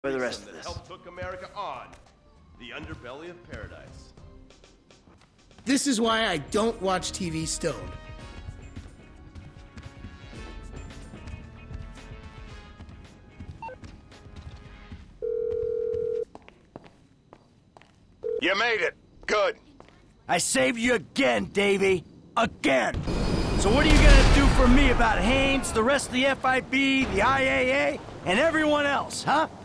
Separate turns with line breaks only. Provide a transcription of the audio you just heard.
For the rest of this.
Help took America on the underbelly of paradise.
This is why I don't watch TV stoned.
You made it. Good.
I saved you again, Davey. Again. So what are you gonna do for me about Haynes, the rest of the FIB, the IAA, and everyone else, huh?